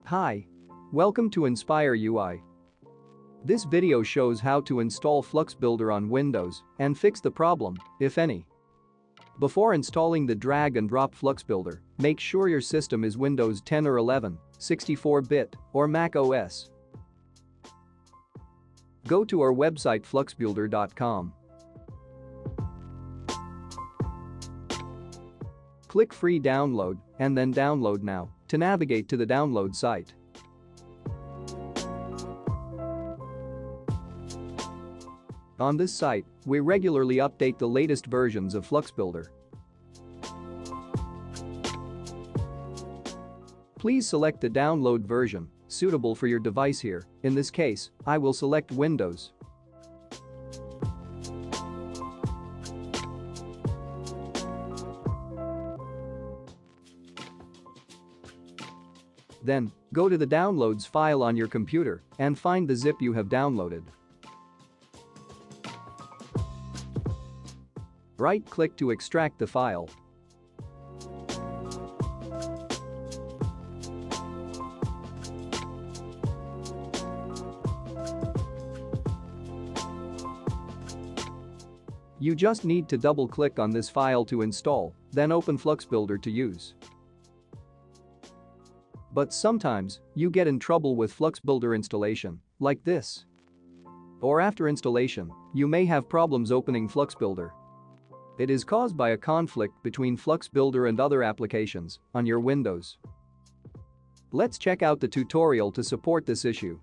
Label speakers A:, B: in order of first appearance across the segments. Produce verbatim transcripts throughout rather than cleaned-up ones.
A: Hi. Welcome to Inspire U I. This video shows how to install FluxBuilder on Windows and fix the problem, if any. Before installing the drag and drop FluxBuilder, make sure your system is Windows ten or eleven, sixty-four bit, or Mac O S. Go to our website flux builder dot com. Click Free Download and then Download Now to navigate to the download site. On this site, we regularly update the latest versions of FluxBuilder. Please select the download version suitable for your device here. In this case, I will select Windows. Then, go to the Downloads file on your computer and find the zip you have downloaded. Right-click to extract the file. You just need to double-click on this file to install, then open FluxBuilder to use. But sometimes, you get in trouble with FluxBuilder installation, like this. Or after installation, you may have problems opening FluxBuilder. It is caused by a conflict between FluxBuilder and other applications on your Windows. Let's check out the tutorial to support this issue.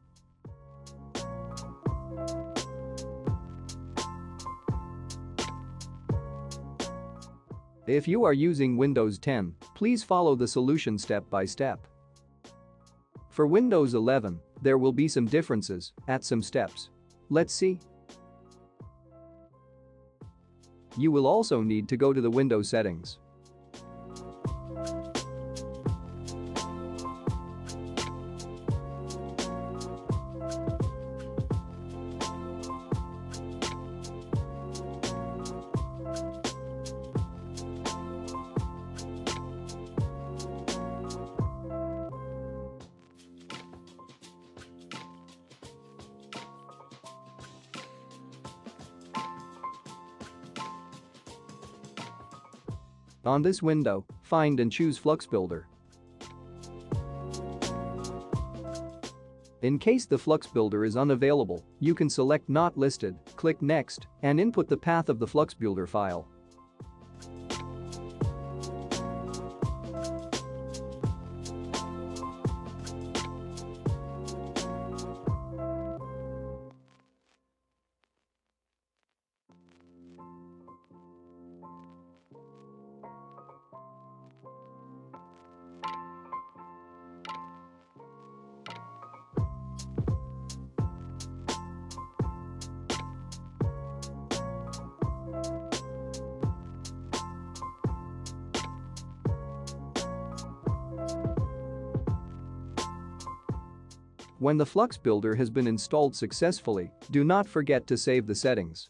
A: If you are using Windows ten, please follow the solution step by step. For Windows eleven, there will be some differences at some steps. Let's see. You will also need to go to the Windows settings. On this window, find and choose FluxBuilder. In case the FluxBuilder is unavailable, you can select Not Listed, click Next, and input the path of the FluxBuilder file. When the FluxBuilder has been installed successfully, do not forget to save the settings.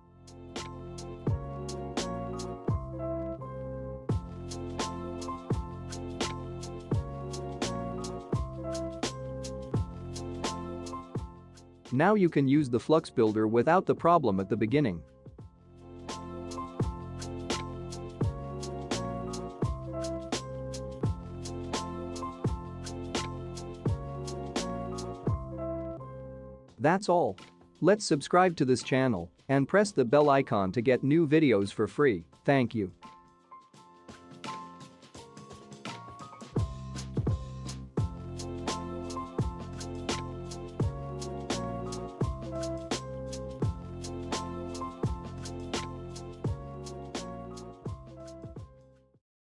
A: Now you can use the FluxBuilder without the problem at the beginning. That's all. Let's subscribe to this channel and press the bell icon to get new videos for free. Thank you.